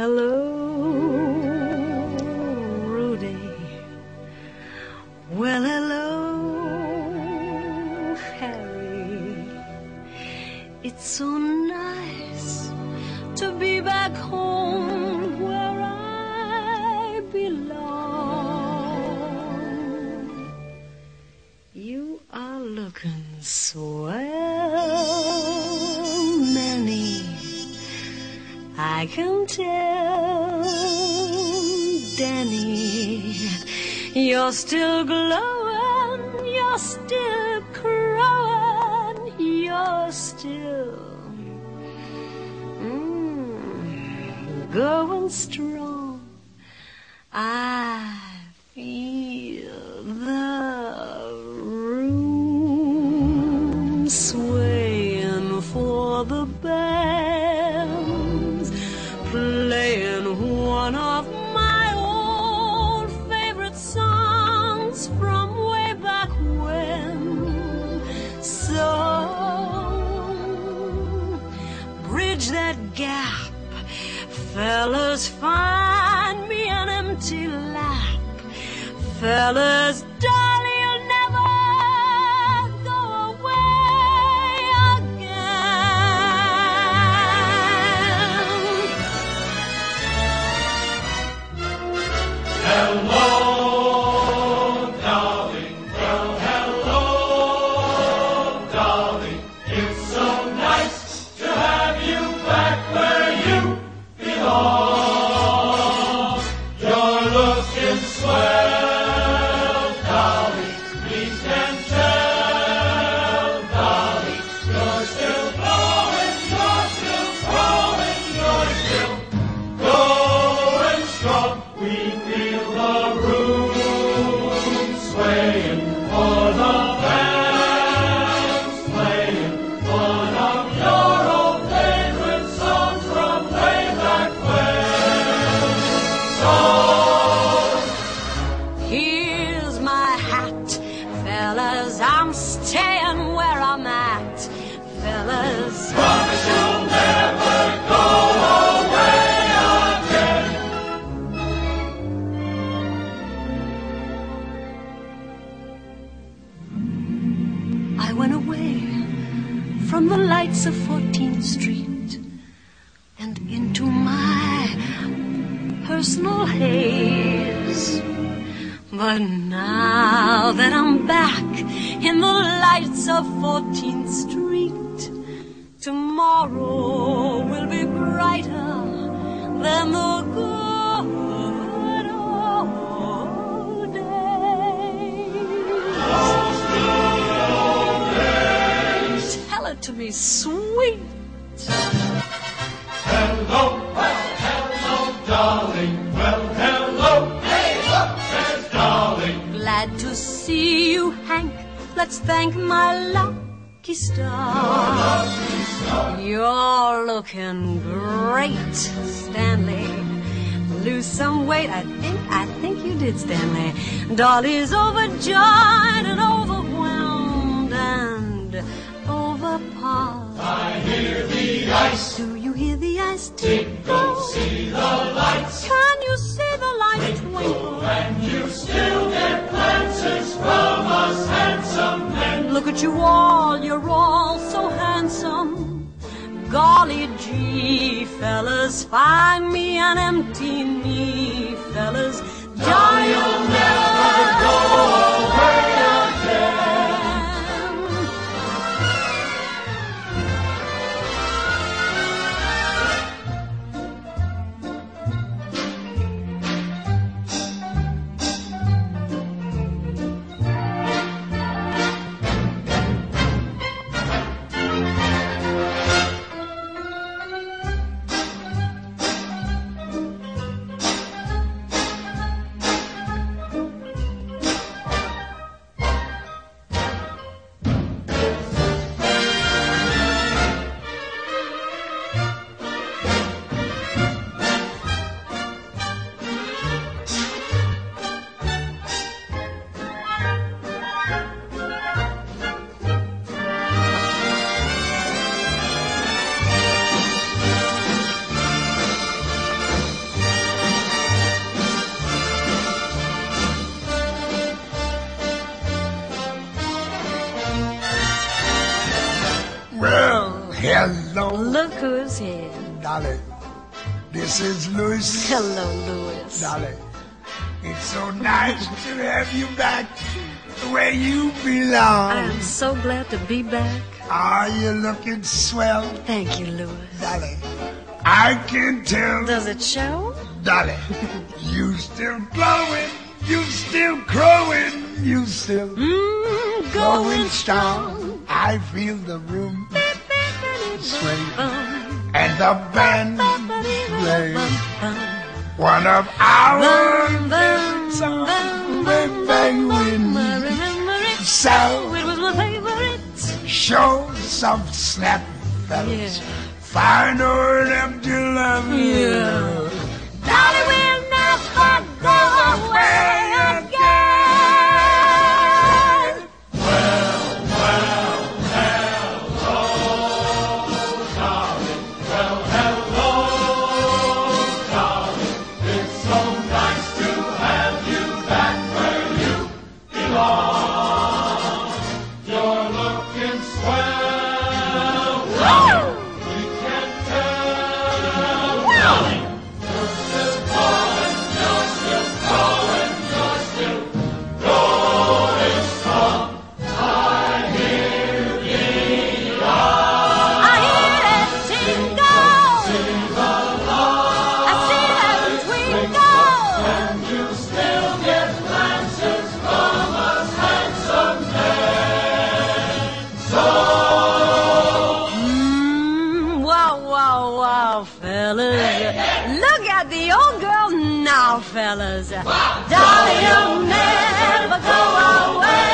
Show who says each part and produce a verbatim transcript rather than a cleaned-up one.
Speaker 1: hello, Rudy. Well, hello, Harry. It's so nice to be back home where I belong. You are looking swell, Manny, I can tell. Danny, you're still glowing, you're still crowing, you're still mm, going strong. I feel the room swaying for the bands, playing one of my old favorite songs from way back when. So bridge that gap, fellas, find me an empty lap. Fellas, darling, you'll never go away again.
Speaker 2: Hello, darling. Well, hello, darling. It's so nice to have you back where you belong. You're looking swell, darling. We can tell, darling. You're still glowing, you're still growing, you're still going strong. We feel the room swaying for the bands playing one of your old favorite songs from way back when. So
Speaker 1: Here's my hat, fellas, I'm staying where I'm at. Fellas,
Speaker 2: promise you'll never go away again.
Speaker 1: I went away from the lights of fourteenth Street and into my personal haze. But now that I'm back in the lights of fourteenth Street, tomorrow will be brighter than the good old days. Tell it to me, sweet.
Speaker 2: Hello, well, hello, darling. Well, hello, hey, look, there's darling.
Speaker 1: Glad to see you, Hank. Let's thank my lucky star. You're looking great, Stanley. Lose some weight, I think, I think you did, Stanley. Dolly's overjoyed and overwhelmed and overpowered.
Speaker 2: I hear the ice
Speaker 1: Do you hear the ice
Speaker 2: tinkle, see the lights
Speaker 1: Can you see the light twinkle?
Speaker 2: and you still get glances from us handsome men.
Speaker 1: Look at you all, you're all so handsome. Golly gee, fellas, find me an empty knee, fellas.
Speaker 2: Darling, you'll never go away again.
Speaker 3: Hello.
Speaker 1: Look who's here.
Speaker 3: Dolly. This is Louis.
Speaker 1: Hello, Louis.
Speaker 3: Dolly. It's so nice to have you back where you belong.
Speaker 1: I am so glad to be back.
Speaker 3: Are you looking swell?
Speaker 1: Thank you, Louis.
Speaker 3: Dolly, I can tell.
Speaker 1: Does it show?
Speaker 3: Dolly, you still glowing, you still crowing, you still
Speaker 1: Mm,
Speaker 3: going strong. I feel the room sway and the band play one of our favorite songs. Bang, bang, wind. So
Speaker 1: It was my favorite.
Speaker 3: show some snap, fellas.
Speaker 1: Yeah.
Speaker 3: Find her them to love you.
Speaker 1: Yeah. Dolly will never go away again.
Speaker 2: It's so nice to have you back where you belong. You're looking swell. We can tell. You're still going, you're still going, you're still going strong. I hear the
Speaker 1: I hear that tingle.
Speaker 2: sing along,
Speaker 1: I see that twinkle.
Speaker 2: and you still get glances from us handsome men. So
Speaker 1: Mm, wow, wow, wow, fellas. Look at the old girl now, fellas. Dolly, you'll never go away